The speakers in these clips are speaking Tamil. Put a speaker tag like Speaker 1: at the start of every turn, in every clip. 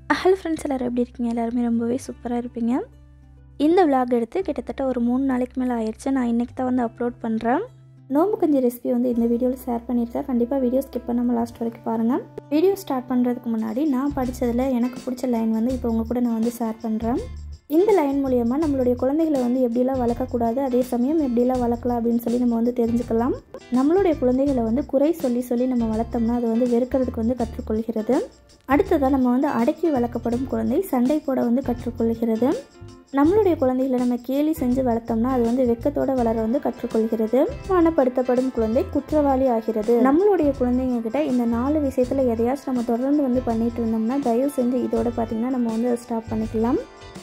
Speaker 1: ஹலோ ஃப்ரெண்ட்ஸ், எல்லோரும் எப்படி இருக்கீங்க? எல்லாருமே ரொம்பவே சூப்பராக இருப்பீங்க. இந்த விளாக் எடுத்து கிட்டத்தட்ட ஒரு 3 நாளைக்கு மேலே ஆயிடுச்சு. நான் இன்றைக்கி தான் வந்து அப்லோட் பண்ணுறேன். நோம்பு கஞ்சி ரெசிபி வந்து இந்த வீடியோவில் ஷேர் பண்ணியிருக்கேன். கண்டிப்பாக வீடியோ ஸ்கிப் பண்ணாமல் லாஸ்ட் வரைக்கும் பாருங்கள். வீடியோ ஸ்டார்ட் பண்ணுறதுக்கு முன்னாடி நான் படித்ததில் எனக்கு பிடிச்ச லைன் வந்து இப்போ உங்கள் கூட நான் வந்து ஷேர் பண்ணுறேன். இந்த லைன் மூலியமாக நம்மளுடைய குழந்தைகளை வந்து எப்படிலாம் வளர்க்கக்கூடாது, அதே சமயம் எப்படிலாம் வளர்க்கலாம் அப்படின்னு சொல்லி நம்ம வந்து தெரிஞ்சுக்கலாம். நம்மளுடைய குழந்தைகளை வந்து குறை சொல்லி நம்ம வளர்த்தோம்னா அது வந்து வெறுக்கிறதுக்கு வந்து கற்றுக்கொள்கிறது. அடுத்ததாக நம்ம வந்து அடக்கி வளர்க்கப்படும் குழந்தை சண்டை போட வந்து கற்றுக்கொள்கிறது. நம்மளுடைய குழந்தைகளை நம்ம கேலி செஞ்சு வளர்த்தோம்னா அது வந்து வெக்கத்தோட வளர வந்து கற்றுக்கொள்கிறது. அவமானப்படுத்தப்படும் குழந்தை குற்றவாளி ஆகிறது. நம்மளுடைய குழந்தைங்க கிட்ட இந்த 4 விஷயத்தில் எதையாச்சும் நம்ம தொடர்ந்து வந்து பண்ணிட்டு இருந்தோம்னா தயவு செஞ்சு இதோட பார்த்திங்கன்னா நம்ம வந்து ஸ்டாப் பண்ணிக்கலாம்.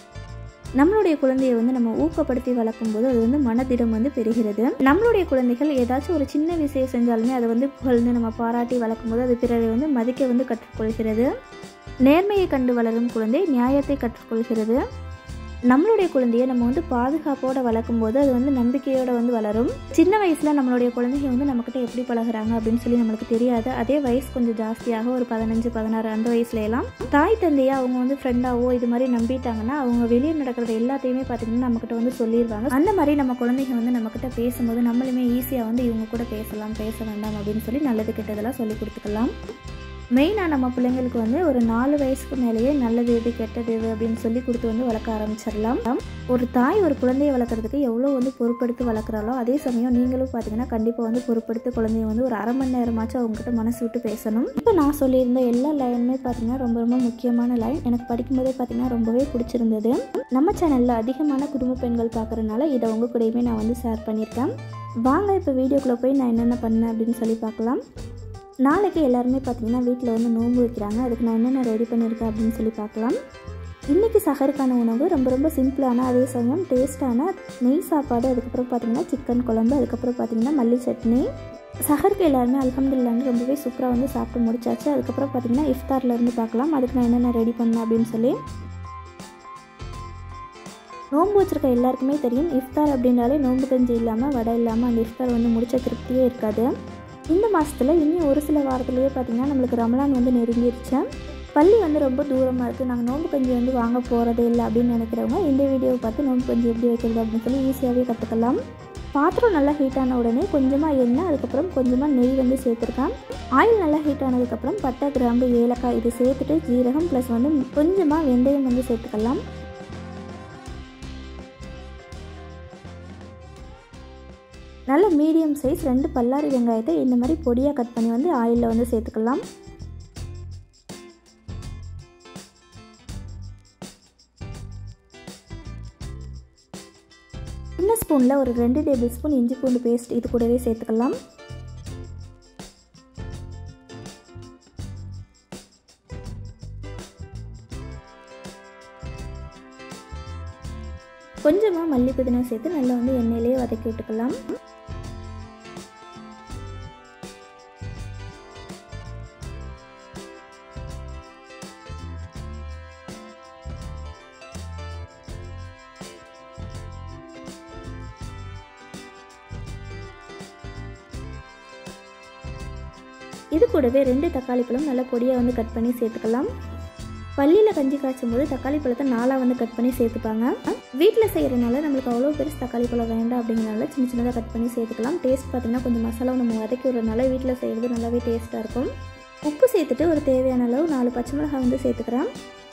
Speaker 1: நம்மளுடைய குழந்தையை வந்து நம்ம ஊக்கப்படுத்தி வளர்க்கும்போது அது வந்து மனதிடம் வந்து பெறுகிறது. நம்மளுடைய குழந்தைகள் ஏதாச்சும் ஒரு சின்ன விஷயம் செஞ்சாலுமே அதை வந்து புகழ்ந்து நம்ம பாராட்டி வளர்க்கும்போது அது பிறரை வந்து மதிக்க வந்து கற்றுக்கொள்கிறது. நேர்மையை கண்டு வளரும் குழந்தை நியாயத்தை கற்றுக்கொள்கிறது. நம்மளுடைய குழந்தையை நம்ம வந்து பாதுகாப்போடு வளர்க்கும்போது அது வந்து நம்பிக்கையோடு வந்து வளரும். சின்ன வயசில் நம்மளுடைய குழந்தைங்க வந்து நம்மக்கிட்ட எப்படி பழகுறாங்க அப்படின்னு சொல்லி நம்மளுக்கு தெரியாது. அதே வயசு கொஞ்சம் ஜாஸ்தியாக ஒரு 15, 16 அந்த வயசுலலாம் தாய் தந்தையை அவங்க வந்து ஃப்ரெண்டாவோ இது மாதிரி நம்பிட்டாங்கன்னா அவங்க வெளியே நடக்கிறது எல்லாத்தையுமே பார்த்திங்கன்னா நம்மக்கிட்ட வந்து சொல்லிடுவாங்க. அந்த மாதிரி நம்ம குழந்தைங்க வந்து நம்மக்கிட்ட பேசும்போது நம்மளுமே ஈஸியாக வந்து இவங்க கூட பேசலாம், பேச வேண்டாம் அப்படின்னு சொல்லி நல்லது கெட்டதெல்லாம் சொல்லி கொடுத்துக்கலாம். மெயினாக நம்ம பிள்ளைங்களுக்கு வந்து ஒரு 4 வயசுக்கு மேலேயே நல்லது எது கெட்டது எது அப்படின்னு சொல்லி கொடுத்து வந்து வளர்க்க ஆரம்பிச்சிடலாம். ஒரு தாய் ஒரு குழந்தையை வளர்க்குறதுக்கு எவ்வளோ வந்து பொறுப்படுத்தி வளர்க்குறாலோ அதே சமயம் நீங்களும் பார்த்தீங்கன்னா கண்டிப்பாக வந்து பொறுப்படுத்தி குழந்தைய வந்து ஒரு 1/2 மணி நேரமாச்சும் அவங்ககிட்ட மனசு விட்டு பேசணும். இப்போ நான் சொல்லியிருந்த எல்லா லைனுமே பார்த்தீங்கன்னா ரொம்ப முக்கியமான லைன். எனக்கு படிக்கும்போதே பார்த்தீங்கன்னா ரொம்பவே பிடிச்சிருந்தது. நம்ம சேனலில் அதிகமான குடும்ப பெண்கள் பார்க்குறதுனால இதை உங்க கூடயுமே நான் வந்து ஷேர் பண்ணியிருக்கேன். வாங்க இப்போ வீடியோக்குள்ளே போய் நான் என்னென்ன பண்ணேன் அப்படின்னு சொல்லி பார்க்கலாம். நாளைக்கு எல்லாருமே பார்த்திங்கன்னா வீட்டில் வந்து நோன்பு வைக்கிறாங்க. அதுக்கு நான் என்னென்ன ரெடி பண்ணியிருக்கேன் அப்படின்னு சொல்லி பார்க்கலாம். இன்றைக்கி சஹருக்கான உணவு ரொம்ப சிம்பிளான அதே சமயம் டேஸ்ட்டான நெய் சாப்பாடு, அதுக்கப்புறம் பார்த்திங்கன்னா சிக்கன் குழம்பு, அதுக்கப்புறம் பார்த்திங்கன்னா மல்லி சட்னி. சஹருக்கு எல்லாருமே அல்ஹம்துலில்லாஹ்னு ரொம்பவே சூப்பராக வந்து சாப்பிட்டு முடிச்சாச்சு. அதுக்கப்புறம் பார்த்திங்கன்னா இஃப்தார்லேருந்து பார்க்கலாம் அதுக்கு நான் என்னென்ன ரெடி பண்ணேன் அப்படின்னு சொல்லி. நோன்பு வச்சுருக்க எல்லாருக்குமே தெரியும் இஃப்தார் அப்படின்னாலே நோன்பு கஞ்சி இல்லாமல் வடை இல்லாமல் அந்த இஃப்தார் வந்து முடிச்ச திருப்தியே இருக்காது. இந்த மாதத்தில் இன்னும் ஒரு சில வாரத்துலேயே பார்த்திங்கன்னா நம்மளுக்கு ரமலான் வந்து நெருங்கிருச்சு. பள்ளி வந்து ரொம்ப தூரமாக இருக்குது, நாங்கள் நோன்பு கஞ்சி வந்து வாங்க போகிறதே இல்லை அப்படின்னு நினைக்கிறவங்க இந்த வீடியோவை பார்த்து நோன்பு கஞ்சி எப்படி வைக்கிறது அப்படின்னு சொல்லி ஈஸியாகவே கற்றுக்கலாம். பாத்திரம் நல்லா ஹீட் ஆன உடனே கொஞ்சமாக எண்ணெய், அதுக்கப்புறம் கொஞ்சமாக நெய் வந்து சேர்த்துருக்கேன். ஆயில் நல்லா ஹீட் ஆனதுக்கப்புறம் பட்டை, கிராம்பு, ஏலக்காய் இது சேர்த்துட்டு ஜீரகம் ப்ளஸ் வந்து கொஞ்சமாக வெந்தயம் வந்து சேர்த்துக்கலாம். நல்ல மீடியம் சைஸ் 2 பல்லாரி வெங்காயத்தை இந்த மாதிரி பொடியாக கட் பண்ணி வந்து ஆயிலில் வந்து சேர்த்துக்கலாம். சின்ன ஸ்பூனில் ஒரு 2 டேபிள் ஸ்பூன் இஞ்சி பூண்டு பேஸ்ட் இது கூடவே சேர்த்துக்கலாம். கொஞ்சமாக மல்லி புதினா சேர்த்து நல்லா வந்து எண்ணெயிலே வதக்கி விட்டுக்கலாம். இது கூடவே 2 தக்காளி பழம் நல்லா பொடியாக வந்து கட் பண்ணி சேர்த்துக்கலாம். பள்ளியில் கஞ்சி காய்ச்சும் போது தக்காளி பழத்தை 4 வந்து கட் பண்ணி சேர்த்துப்பாங்க. வீட்டில் செய்கிறனால நம்மளுக்கு அவ்வளோ பெருசு தக்காளி பழம் வேண்டாம் அப்படிங்கிறனால சின்னதாக கட் பண்ணி சேர்த்துக்கலாம். டேஸ்ட் பார்த்திங்கன்னா கொஞ்சம் மசாலாவை நம்ம வதக்கி விடுறதுனால வீட்டில் செய்கிறது நல்லாவே டேஸ்ட்டாக இருக்கும். உப்பு சேர்த்துட்டு ஒரு தேவையான அளவு 4 பச்சை மிளகாய் வந்து சேர்த்துக்கிறேன்.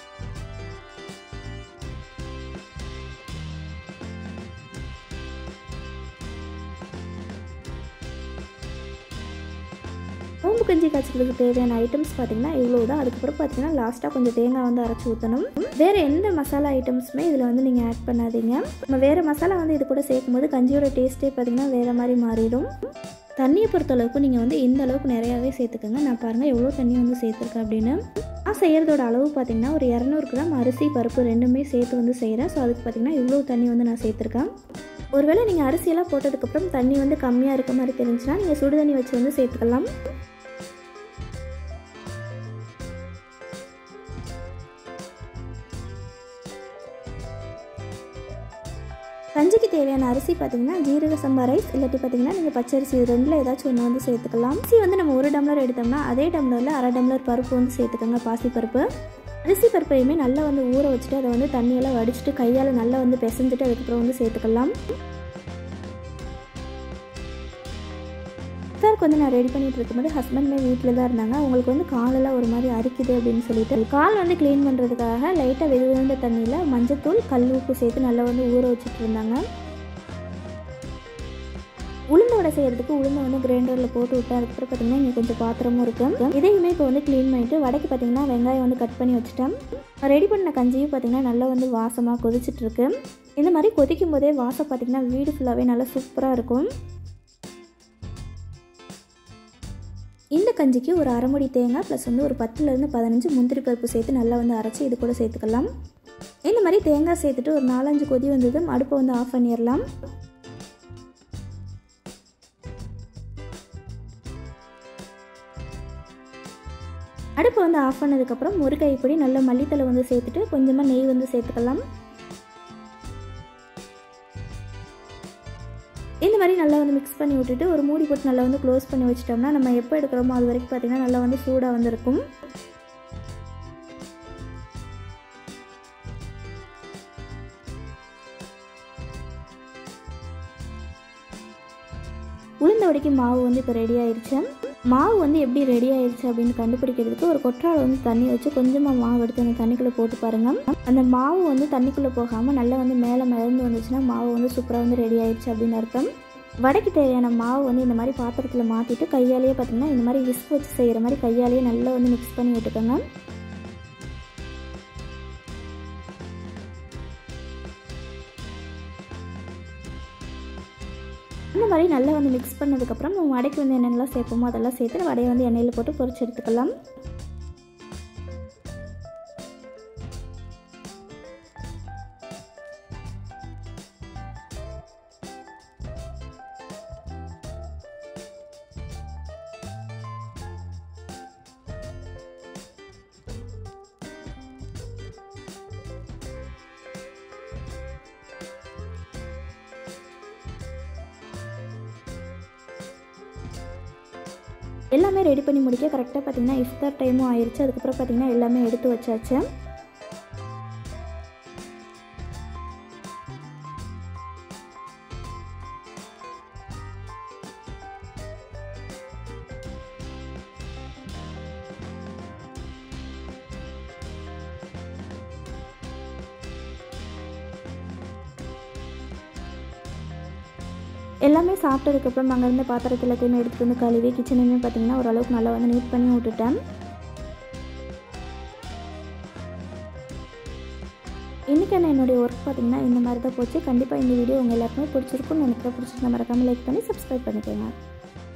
Speaker 1: நோம்பு கஞ்சி காய்ச்சலுக்கு தேவையான ஐட்டம்ஸ் பார்த்திங்கன்னா இவ்வளோ தான். அதுக்கப்புறம் பார்த்திங்கன்னா லாஸ்ட்டாக கொஞ்சம் தேங்காய் வந்து அரைச்சி ஊற்றணும். வேறு எந்த மசாலா ஐட்டம்ஸுமே இதில் வந்து நீங்கள் ஆட் பண்ணாதீங்க. நம்ம வேறு மசாலா வந்து இது கூட சேர்க்கும்போது கஞ்சியோட டேஸ்ட்டே பார்த்திங்கன்னா வேறு மாதிரி மாறிடும். தண்ணியை பொறுத்தளவுக்கு நீங்கள் வந்து இந்த அளவுக்கு நிறையாவே சேர்த்துக்கோங்க. நான் பாருங்கள் எவ்வளோ தண்ணி வந்து சேர்த்துருக்கேன் அப்படின்னு. நான் செய்கிறதோட அளவு பார்த்திங்கன்னா ஒரு 200 கிராம் அரிசி பருப்பு ரெண்டுமே சேர்த்து வந்து செய்கிறேன். ஸோ அதுக்கு பார்த்திங்கன்னா இவ்வளோ தண்ணி வந்து நான் சேர்த்துருக்கேன். ஒருவேளை நீங்கள் அரிசியெல்லாம் போட்டதுக்கப்புறம் தண்ணி வந்து கம்மியாக இருக்க மாதிரி தெரிஞ்சுன்னா நீங்கள் சுடு தண்ணி வச்சு வந்து சேர்த்துக்கலாம். கஞ்சிக்கு தேவையான அரிசி பார்த்திங்கன்னா ஜீரக சம்பா ரைஸ் இல்லாட்டி பார்த்திங்கன்னா நீங்கள் பச்சரிசி ரெண்டில் ஏதாச்சும் ஒன்று வந்து சேர்த்துக்கலாம். அரிசி வந்து நம்ம 1 டம்ளர் எடுத்தோம்னா அதே டம்ளரில் 1/2 டம்ளர் பருப்பு வந்து சேர்த்துக்கோங்க, பாசி பருப்பு. அரிசி பருப்பையுமே நல்லா வந்து ஊற வச்சுட்டு அதை வந்து தண்ணியெல்லாம் வடிச்சிட்டு கையால் நல்லா வந்து பிசைஞ்சிட்டு அதுக்கப்புறம் வந்து சேர்த்துக்கலாம். இஃப்தாருக்கு வந்து நான் ரெடி பண்ணிகிட்டு இருக்கும்போது ஹஸ்பண்டுமே வீட்டில் தான் இருந்தாங்க. அவங்களுக்கு வந்து காலெல்லாம் ஒரு மாதிரி அரிக்குது அப்படின்னு சொல்லிட்டு கால் வந்து க்ளீன் பண்ணுறதுக்காக லைட்டாக வெதுவெந்த தண்ணியில் மஞ்சத்தூள் கல் உப்பு சேர்த்து நல்லா வந்து ஊற வச்சுட்டு இருந்தாங்க. உளுந்து வடை செய்கிறதுக்கு உளுந்தை வந்து கிரைண்டரில் போட்டு விட்டு அதுக்கப்புறம் பார்த்திங்கன்னா இங்கே கொஞ்சம் பாத்திரமும் இருக்குது. இதையுமே இப்போ வந்து க்ளீன் பண்ணிவிட்டு வடைக்கு பார்த்திங்கன்னா வெங்காயம் வந்து கட் பண்ணி வச்சுட்டேன். ரெடி பண்ண கஞ்சியும் பார்த்திங்கன்னா நல்லா வந்து வாசமாக கொதிச்சிட்ருக்கு. இந்த மாதிரி கொதிக்கும் போதே வாசம் பார்த்திங்கன்னா வீடு ஃபுல்லாகவே நல்லா சூப்பராக இருக்கும். இந்த கஞ்சிக்கு ஒரு அரை மூடி தேங்காய் ப்ளஸ் வந்து ஒரு 10லேருந்து 15 முந்திரி பருப்பு சேர்த்து நல்லா வந்து அரைச்சி இது கூட சேர்த்துக்கலாம். இந்த மாதிரி தேங்காய் சேர்த்துட்டு ஒரு 4-5 கொதி வந்ததும் அடுப்பை வந்து ஆஃப் பண்ணிடலாம். அடுப்பை வந்து ஆஃப் பண்ணதுக்கப்புறம் ஒரு கைப்பிடி நல்ல மல்லித்தலை வந்து சேர்த்துட்டு கொஞ்சமாக நெய் வந்து சேர்த்துக்கலாம். இந்த மாதிரி நல்லா வந்து மிக்ஸ் பண்ணி விட்டுட்டு ஒரு மூடி போட்டு நல்லா வந்து க்ளோஸ் பண்ணி வச்சிட்டோம்னா நம்ம எப்போ எடுக்கிறோமோ அது வரைக்கும் பார்த்திங்கன்னா நல்லா வந்து சூடாக வந்துருக்கும். உளுந்த வடைக்கு மாவு வந்து இப்போ ரெடி ஆயிடுச்சு. மாவு வந்து எப்படி ரெடி ஆயிடுச்சு அப்படின்னு கண்டுபிடிக்கிறதுக்கு ஒரு கொற்றால வந்து தண்ணி வச்சு கொஞ்சமாக மாவு எடுத்து அந்த தண்ணிக்குள்ளே போட்டு பாருங்கள். அந்த மாவு வந்து தண்ணிக்குள்ளே போகாமல் நல்லா வந்து மேலே மிதந்து வந்துச்சுன்னா மாவு வந்து சூப்பராக வந்து ரெடி ஆயிடுச்சு அப்படின்னு அர்த்தம். வடைக்கு தேவையான மாவு வந்து இந்த மாதிரி பாத்திரத்தில் மாற்றிட்டு கையாலேயே பார்த்திங்கன்னா இந்த மாதிரி விஸ்க் வச்சு செய்கிற மாதிரி கையாலேயே நல்லா வந்து மிக்ஸ் பண்ணி விட்டுக்கோங்க. இந்த மாதிரி நல்லா வந்து மிக்ஸ் பண்ணதுக்கப்புறம் நம்ம வடைக்கு வந்து என்னென்னலாம் சேர்ப்போமோ அதெல்லாம் சேர்த்து வடையை வந்து எண்ணெயில் போட்டு பொரிச்சு எடுத்துக்கலாம். எல்லாமே ரெடி பண்ணி முடிக்க கரெக்டாக பார்த்திங்கன்னா இஃப்தார் டைமும் ஆயிடுச்சு. அதுக்கப்புறம் பார்த்திங்கன்னா எல்லாமே எடுத்து வச்சாச்சு. எல்லாமே சாப்பிட்டதுக்கப்புறம் அங்கே இருந்த பாத்திரத்தில் எல்லாத்தையுமே எடுத்துகிட்டு வந்து கழுவி கிச்சனையுமே பார்த்திங்கன்னா ஓரளவுக்கு நல்லா வந்து நீட் பண்ணி விட்டுட்டேன். இன்றைக்கான என்னுடைய ஒர்க் பார்த்திங்கன்னா இந்த மாதிரி தான் போச்சு. கண்டிப்பாக இந்த வீடியோ உங்கள் எல்லாருக்குமே பிடிச்சிருக்கும்னு நினைக்கிறேன். பிடிச்சிருந்தா மறக்காமல் லைக் பண்ணி சப்ஸ்கிரைப் பண்ணிக்கோங்க.